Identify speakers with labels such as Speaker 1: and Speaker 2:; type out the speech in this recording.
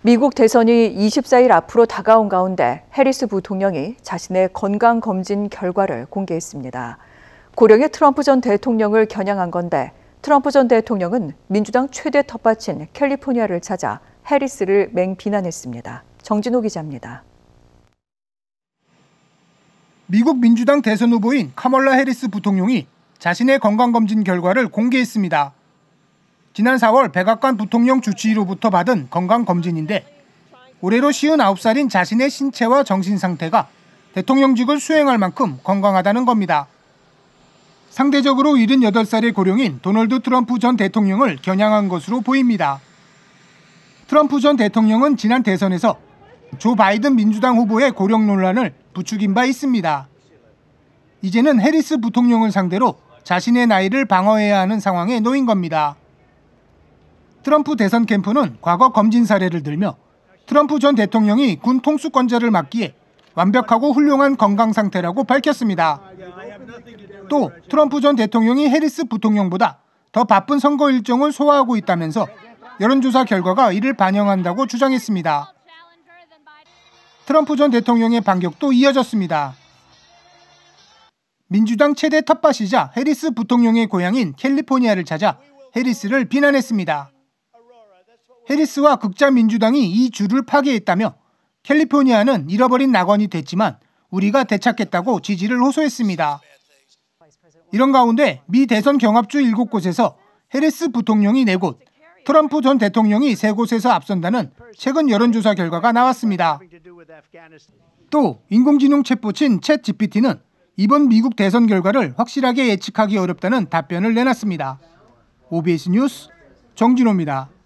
Speaker 1: 미국 대선이 24일 앞으로 다가온 가운데 해리스 부통령이 자신의 건강검진 결과를 공개했습니다. 고령의 트럼프 전 대통령을 겨냥한 건데 트럼프 전 대통령은 민주당 최대 텃밭인 캘리포니아를 찾아 해리스를 맹비난했습니다. 정진호 기자입니다.
Speaker 2: 미국 민주당 대선 후보인 카멀라 해리스 부통령이 자신의 건강검진 결과를 공개했습니다. 지난 4월 백악관 부통령 주치의로부터 받은 건강검진인데 올해로 59살인 자신의 신체와 정신 상태가 대통령직을 수행할 만큼 건강하다는 겁니다. 상대적으로 78살의 고령인 도널드 트럼프 전 대통령을 겨냥한 것으로 보입니다. 트럼프 전 대통령은 지난 대선에서 조 바이든 민주당 후보의 고령 논란을 부추긴 바 있습니다. 이제는 해리스 부통령을 상대로 자신의 나이를 방어해야 하는 상황에 놓인 겁니다. 트럼프 대선 캠프는 과거 검진 사례를 들며 트럼프 전 대통령이 군 통수권자를 맡기에 완벽하고 훌륭한 건강 상태라고 밝혔습니다. 또 트럼프 전 대통령이 해리스 부통령보다 더 바쁜 선거 일정을 소화하고 있다면서 여론조사 결과가 이를 반영한다고 주장했습니다. 트럼프 전 대통령의 반격도 이어졌습니다. 민주당 최대 텃밭이자 해리스 부통령의 고향인 캘리포니아를 찾아 해리스를 비난했습니다. 해리스와 극자 민주당이 이 줄을 파괴했다며 캘리포니아는 잃어버린 낙원이 됐지만 우리가 되찾겠다고 지지를 호소했습니다. 이런 가운데 미 대선 경합주 7곳에서 해리스 부통령이 4곳, 트럼프 전 대통령이 3곳에서 앞선다는 최근 여론조사 결과가 나왔습니다. 또 인공지능 챗봇인 챗GPT는 이번 미국 대선 결과를 확실하게 예측하기 어렵다는 답변을 내놨습니다. OBS 뉴스 정진호입니다.